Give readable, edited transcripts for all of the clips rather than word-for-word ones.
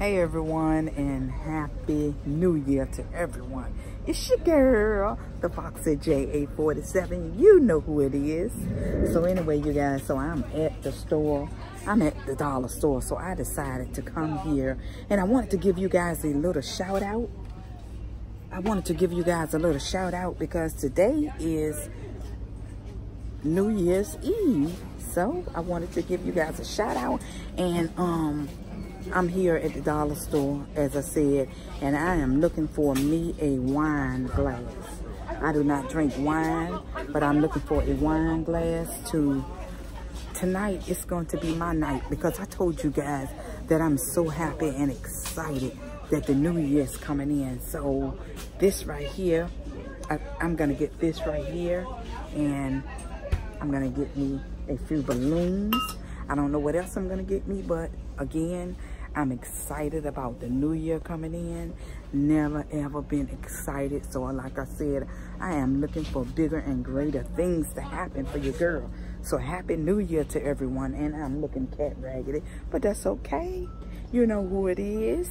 Hey everyone, and happy new year to everyone. It's your girl, the Foxy J847. You know who it is. So anyway, you guys, so I'm at the store. I'm at the dollar store. So I decided to come here and I wanted to give you guys a little shout out. Because today is New Year's Eve. So I wanted to give you guys a shout out, and I'm here at the dollar store, as I said, and I am looking for me a wine glass. I do not drink wine, but I'm looking for a wine glass tonight. It's going to be my night, because I told you guys that I'm so happy and excited that the new year is coming in. So this right here, I'm gonna get this right here, and I'm gonna get me a few balloons. I don't know what else I'm gonna get me, but again, I'm excited about the new year coming in. Never ever been excited. So like I said, I am looking for bigger and greater things to happen for your girl. So happy new year to everyone. And I'm looking cat raggedy, but that's okay. You know who it is.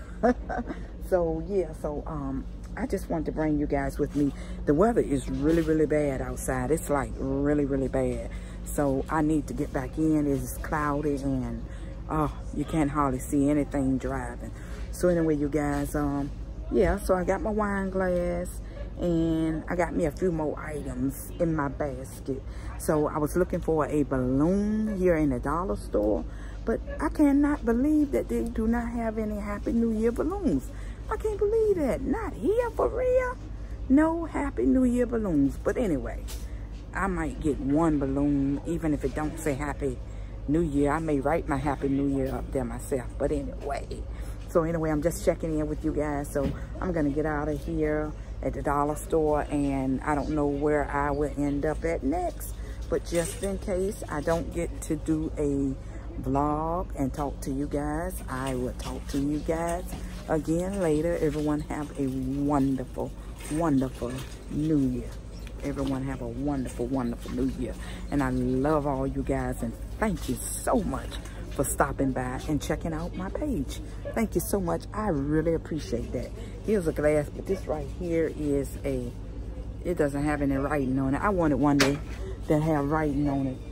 So yeah, so I just want to bring you guys with me. The weather is really, really bad outside. It's like really, really bad. So I need to get back in. It's cloudy and you can't hardly see anything driving. So anyway, you guys, yeah, so I got my wine glass and I got me a few more items in my basket. So I was looking for a balloon here in the dollar store, but I cannot believe that they do not have any Happy New Year balloons. I can't believe that. Not here, for real. No Happy New Year balloons. But anyway, I might get one balloon, even if it don't say Happy New Year. I may write my Happy New Year up there myself. But anyway, so anyway, I'm just checking in with you guys. So I'm gonna get out of here at the dollar store, and I don't know where I will end up at next. But just in case I don't get to do a vlog and talk to you guys, I will talk to you guys again later. Everyone have a wonderful, wonderful new year. Everyone have a wonderful, wonderful new year. And I love all you guys, and thank you so much for stopping by and checking out my page. Thank you so much. I really appreciate that. Here's a glass, but this right here is it doesn't have any writing on it. I wanted one that have writing on it.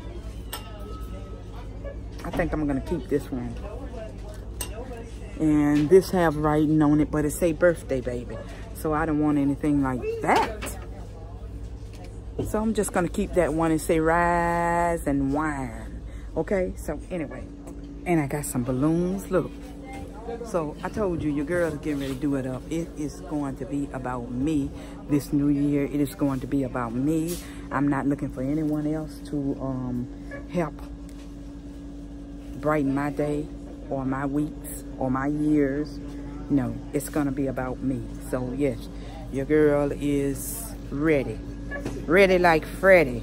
I think I'm gonna keep this one. And this have writing on it, but it say birthday baby. So I don't want anything like that. So I'm just gonna keep that one and say rise and wine. Okay, so anyway, and I got some balloons, look. So I told you, your girl is getting ready to do it up. It is going to be about me this new year. It is going to be about me. I'm not looking for anyone else to help brighten my day or my weeks or my years. No, it's gonna be about me. So yes, your girl is ready. Ready like Freddy.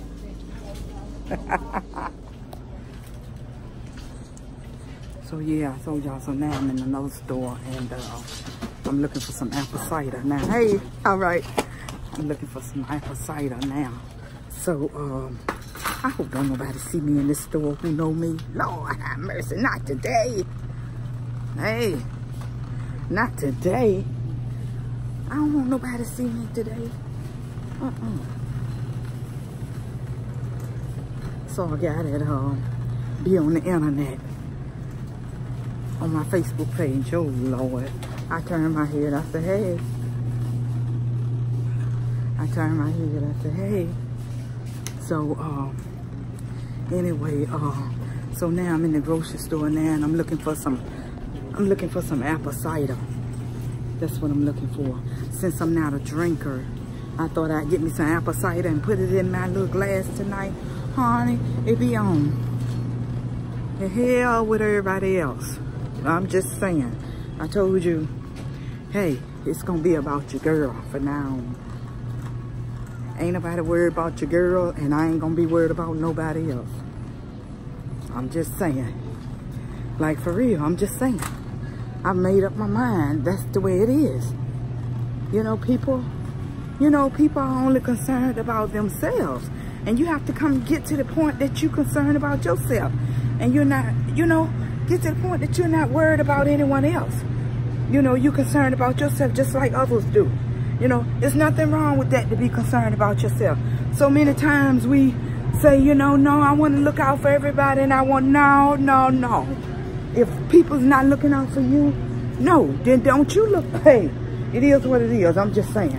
So yeah, I told y'all, so now I'm in another store, and I'm looking for some apple cider now. Hey, all right, I'm looking for some apple cider now. So I hope don't nobody see me in this store who know me. Lord have mercy, not today. Hey, not today. I don't want nobody to see me today. So I got it be on the internet, on my Facebook page. Oh Lord, I turned my head, I said hey. I turned my head, I said hey. So anyway, so now I'm in the grocery store now, and I'm looking for some apple cider. That's what I'm looking for. Since I'm not a drinker, I thought I'd get me some apple cider and put it in my little glass tonight. Honey, it be on. The hell with everybody else. I'm just saying. I told you, hey, it's gonna be about your girl for now. Ain't nobody worried about your girl, and I ain't gonna be worried about nobody else. I'm just saying. Like, for real, I'm just saying. I've made up my mind. That's the way it is. You know, people are only concerned about themselves. And you have to get to the point that you're concerned about yourself. And you're not, Get to the point that you're not worried about anyone else. You know, you're concerned about yourself just like others do. You know, there's nothing wrong with that, to be concerned about yourself. So many times we say, you know, no, I want to look out for everybody, and I want, no. If people's not looking out for you, no, then don't you look. Hey, it is what it is. I'm just saying.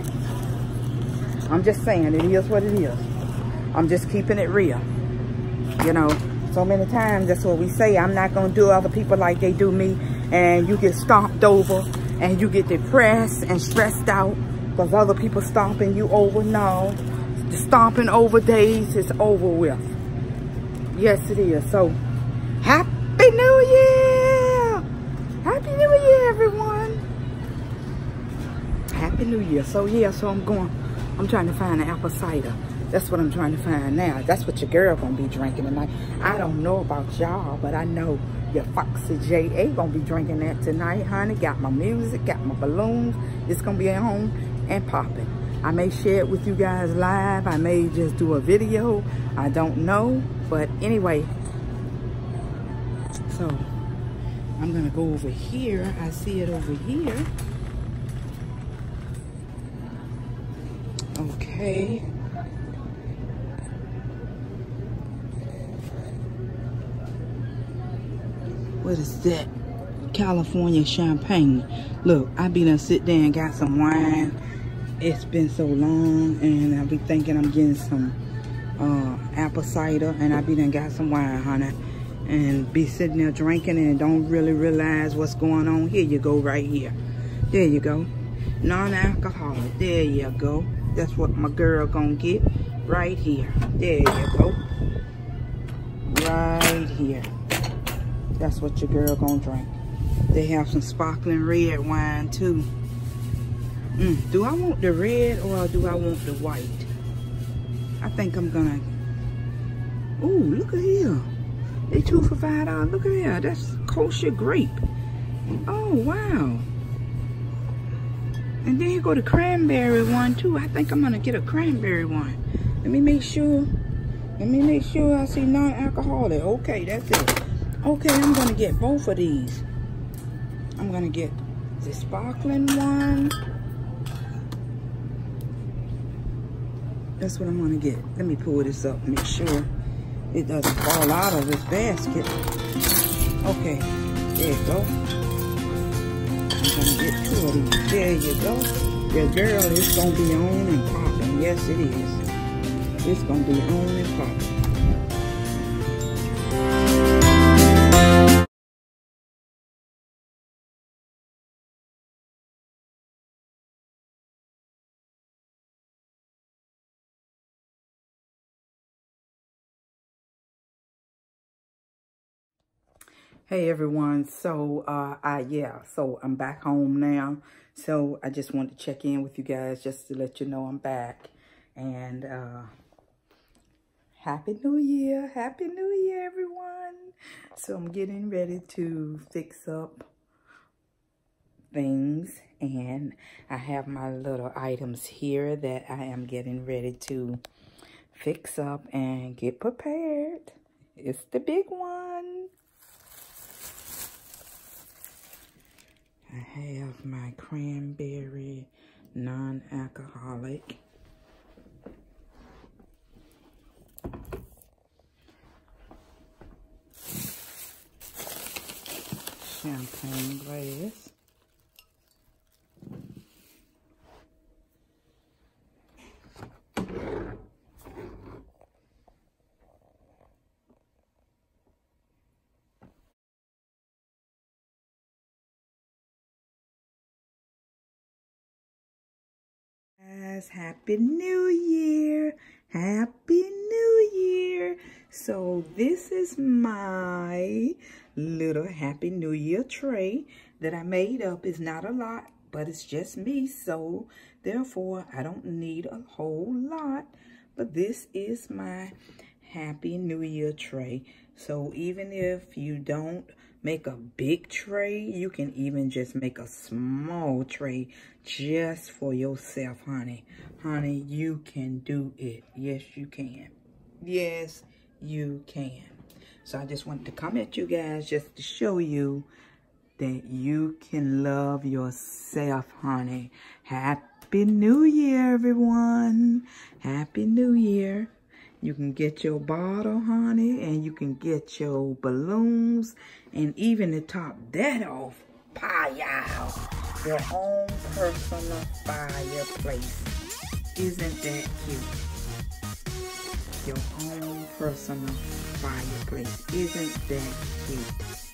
It is what it is. I'm just keeping it real. You know, so many times that's what we say. I'm not going to do other people like they do me. And you get stomped over and you get depressed and stressed out because other people stomping you over. No, the stomping over days is over with. Yes, it is. So, Happy New Year! Happy New Year, everyone! Happy New Year. So, yeah, so I'm trying to find an apple cider. That's what I'm trying to find now. That's what your girl gonna be drinking tonight. I don't know about y'all, but I know your Foxy J.A. gonna be drinking that tonight, honey. Got my music, got my balloons. It's gonna be at home and popping. I may share it with you guys live. I may just do a video. I don't know. But anyway, so I'm gonna go over here. I see it over here. Okay. What is that? California champagne. Look, I be done sit there and got some wine. It's been so long, and I be thinking I'm getting some apple cider, and I be done got some wine, honey. And be sitting there drinking and don't really realize what's going on. Here you go, right here. There you go. Non-alcoholic. There you go. That's what my girl gonna get right here. There you go. Right here. That's what your girl gonna drink. They have some sparkling red wine too. Do I want the red or do I want the white? I think I'm gonna. Ooh, look at here. They 2 for $5. Look at here. That's kosher grape. Oh wow. And then you go to cranberry one too. I think I'm gonna get a cranberry one. Let me make sure. I see non-alcoholic. Okay, that's it. Okay, I'm gonna get both of these. I'm gonna get the sparkling one. That's what I'm gonna get. Let me pull this up, make sure it doesn't fall out of this basket. Okay, there you go. I'm gonna get 2 of these. There you go. Your girl is gonna be on and popping. Yes, it is. It's gonna be on and popping. Hey everyone, so so I'm back home now. So I just wanted to check in with you guys just to let you know I'm back. And Happy New Year, everyone. So I'm getting ready to fix up things, and I have my little items here that I am getting ready to fix up and get prepared. It's the big one. I have my cranberry non-alcoholic. Champagne glass. Guys, Happy New Year. Happy New Year. So this is my little Happy New Year tray that I made up. It's not a lot, but it's just me. So therefore, I don't need a whole lot. But this is my Happy New Year tray. So even if you don't make a big tray, you can even just make a small tray just for yourself, honey. Honey, you can do it. Yes, you can. Yes, you can. So I just wanted to come at you guys just to show you that you can love yourself, honey. Happy New Year, everyone. Happy New Year. You can get your bottle, honey, and you can get your balloons, and even to top that off, y'all, your own personal fireplace. Isn't that cute? Your own personal fireplace. Isn't that cute?